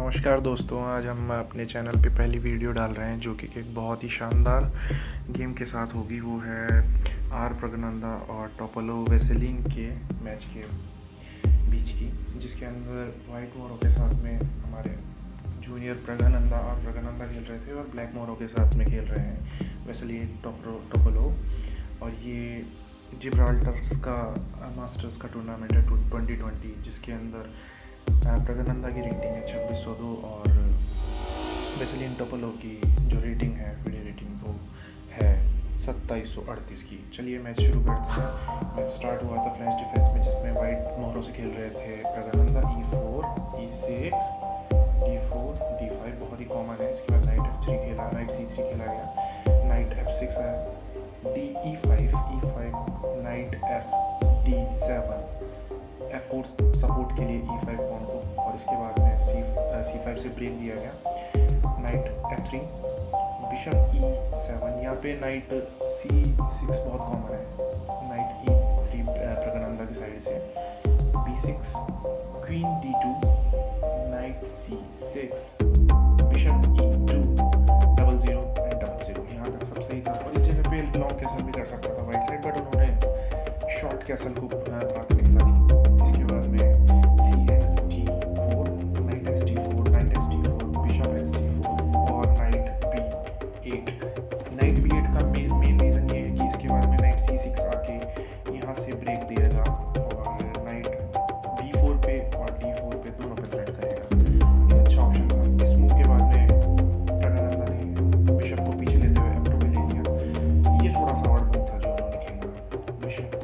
नमस्कार दोस्तों, आज हम अपने चैनल पे पहली वीडियो डाल रहे हैं जो कि एक बहुत ही शानदार गेम के साथ होगी। वो है आर प्रगनंदा और टोपोलो वेसेलिन के मैच के बीच की, जिसके अंदर वाइट मोरो के साथ में हमारे जूनियर प्रगनंदा और प्रगनंदा खेल रहे थे और ब्लैक मोरो के साथ में खेल रहे हैं वेसेलिन टोपोलो। और ये जिब्राल्टर्स का मास्टर्स का टूर्नामेंट है 2020, जिसके अंदर प्रगनंदा की रेटिंग है 2602 और वेसेलिन टोपोलो की जो रेटिंग है वीडियो रेटिंग वो है 2738 की। चलिए मैच शुरू करते हैं। मैच स्टार्ट हुआ था फ्रेंच डिफेंस में, जिसमें वाइट मोहरों से खेल रहे थे Praggnanandhaa E4, E6, D4, D5 बहुत ही कॉमन है। इसके बाद नाइट C3 खेला गया, नाइट F6 है, E5, night D7, F4 support के लिए E5 पॉन को, और इसके बाद में C5 से ब्रेक दिया गया, नाइट F3, बिशप E7। यहाँ पे नाइट C6 बहुत कॉमन है, नाइट E3 प्रगनंदा की साइड से, B6, queen D2, night C6, bishop E2, 00 and 00। यहाँ तक सब सही था और इस जगह पे लॉन्ग कैसल भी कर सकता था वाइट साइड, बट उन्होंने शॉर्ट कैसल को बात निकला दी। इसके बाद में CXD4, night XD4, night XD4, bishop XD4 और नाइट B8। नाइट B8 का मेन रीज़न ये है कि इसके बाद में नाइट C6 आके यहाँ से ब्रेक देगा और नाइट B4 पे और D4 पे दोनों पे थ्रेट करेगा। ये अच्छा ऑप्शन था। इस मूव के बाद में प्रगनंदा ने बिशप को पीछे लेते हुए F2 पे ले लिया। ये थोड़ा सा ऑड मूव था जो उन्होंने खेला। बिशप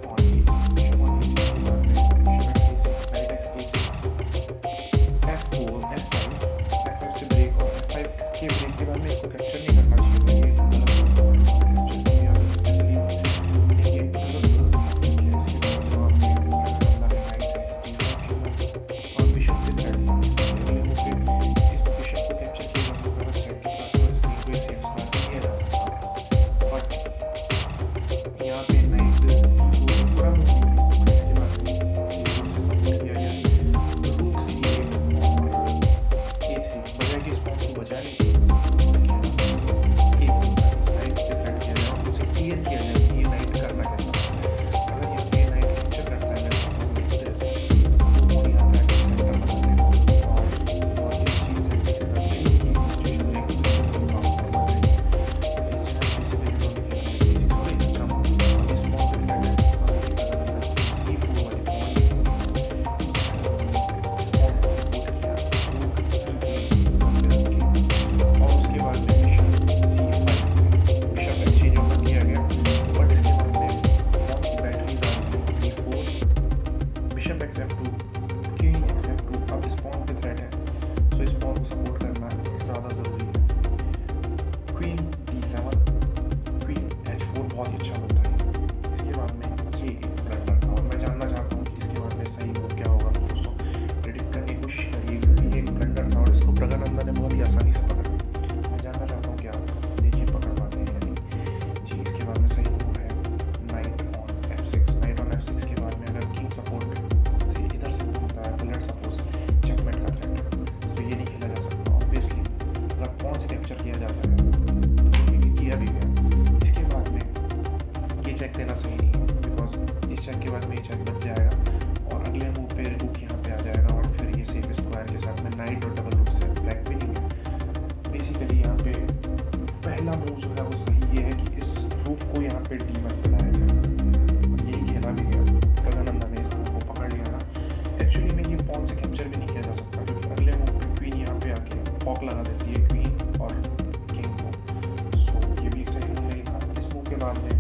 चेक देना सही नहीं है, बिकॉज इस चेक के बाद में ये चेक बच जाएगा और अगले मूव पे रूक यहाँ पे आ जाएगा और फिर ये सेफ स्क्वायर के साथ में नाइट और डबल रूक से ब्लैक विनिंग है। बेसिकली यहाँ पे पहला मूव जो है वो सही ये है कि इस रूक को यहाँ पे D1 पे लाया जाए और यही खेला भी गया। प्रगनंदा ने इस मूव को पकड़ लिया ना। एक्चुअली में ये पॉन से कैप्चर भी नहीं किया जा सकता, क्योंकि अगले मूव पे क्वीन यहाँ पे आके पॉक लगा देती है क्वीन और किंग को। सो ये भी एक सही मूव नहीं था। इस मूव के बाद में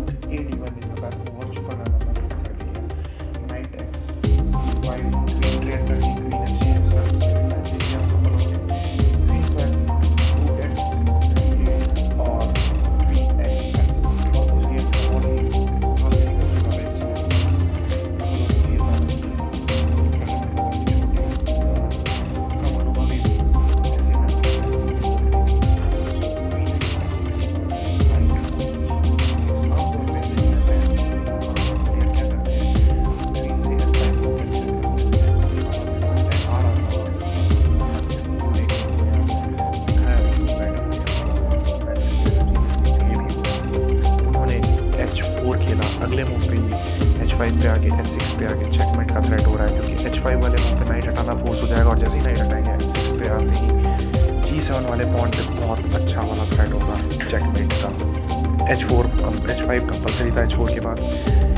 A-D1 is the best move और प्रगनंदा ने कर लिया। Night X, E5, queen trade कर दी, क्वीन H6 सर मैच ले लिया टोपोलो ने, क्वीन स्वैप, रूक X, D8 और क्वीन X F6 और उस गेम को बहुत ही हाल से निकल चुका है। इसमें पे आके H6 पे आके चेकमेट का थ्रेट हो रहा है, क्योंकि H5 वाले पॉन पे नाइट हटाना फोर्स हो जाएगा और जैसे ही नाइट हटाएंगे H6 पे आते ही G7 वाले पॉन पे बहुत अच्छा वाला थ्रेट होगा चेकमेट का। H5 कंपलसरी था H4 के बाद।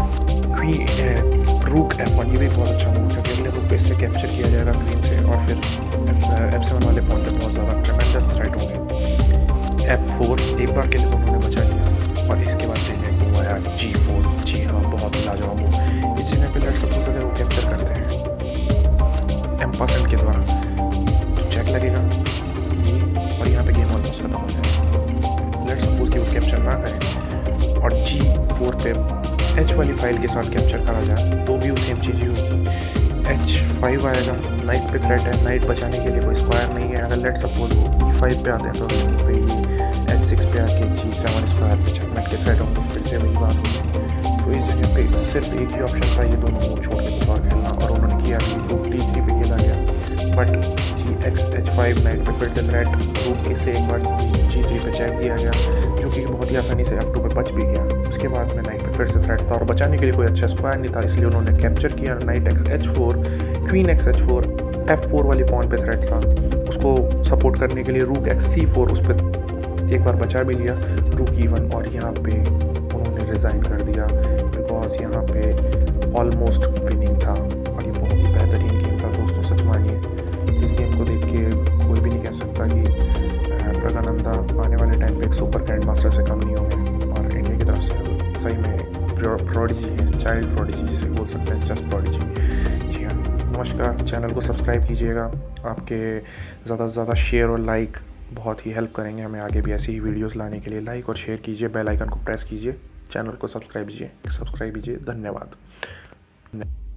रूक F1 ये भी बहुत अच्छा मूव है, अगले रूक पे इससे कैप्चर किया जाएगा क्वीन से और फिर F7 वाले पॉन पे बहुत ज़्यादा ट्रेमेंडस थ्रेट होंगे। F4 एक बार के लिए दोनों ने बचा लिया और इसके बाद देखने को आया G4। जी हाँ, बहुत लाजवाब मूव। इस जगह पे लेट्स सपोज अगर वो कैप्चर करते हैं M% के द्वारा तो चेक लगेगा ये, और यहाँ पे गेम ऑलमोस्ट खत्म हो जाएगा। लेट्स सपोज कि वो कैप्चर ना करें और G4 पे H वाली फाइल के साथ कैप्चर करा जाए तो भी वो सेम चीज़ ही होगी। H5 आएगा, नाइट पे थ्रेट है, नाइट बचाने के लिए कोई स्क्वायर नहीं है। अगर लेट सपोज वो E5 पे आते हैं तो H6 पे आके G7 स्क्वायर पे चेकमेट के थ्रेट होंगे, फिर से वही बात होगी। तो इस जगह पे सिर्फ एक ही ऑप्शन था, ये दोनों मूव छोड़ के कुछ और खेलना, और उन्होंने किया कि रूक D3 पे खेला गया, बट H5 नाइट पे फिर से थ्रेट, रूक से एक बार G3 पे चेक दिया गया, जो कि बहुत ही आसानी से F2 पे बच भी गया। उसके बाद में नाइट पे फिर से थ्रेट था और बचाने के लिए कोई अच्छा स्क्वायर नहीं था, इसलिए उन्होंने कैप्चर किया night H4, queen H4, F4 वाली पॉन पे थ्रेट था, उसको सपोर्ट करने के लिए रूक C4 उस पर एक बार बचा भी लिया, रूक E1, और यहाँ पे उन्होंने रिज़ाइन कर दिया बिकॉज यहाँ पे ऑलमोस्ट विनिंग था और ये बहुत ही बेहतरीन गेम था दोस्तों। सच मानिए इस गेम को देख के कोई भी नहीं कह सकता कि प्रज्ञानंदा आने वाले टाइम पे एक सुपर ग्रैंड मास्टर से कम नहीं होंगे, और इंडिया की तरफ से सही में प्रोडिजी है, चाइल्ड प्रोडिजी जिसे बोल सकते हैं, जस्ट प्रोडिजी। जी हाँ, नमस्कार। चैनल को सब्सक्राइब कीजिएगा, आपके ज़्यादा से ज़्यादा शेयर और लाइक बहुत ही हेल्प करेंगे हमें आगे भी ऐसी ही वीडियोस लाने के लिए। लाइक और शेयर कीजिए, बेल आइकन को प्रेस कीजिए, चैनल को सब्सक्राइब कीजिए। धन्यवाद।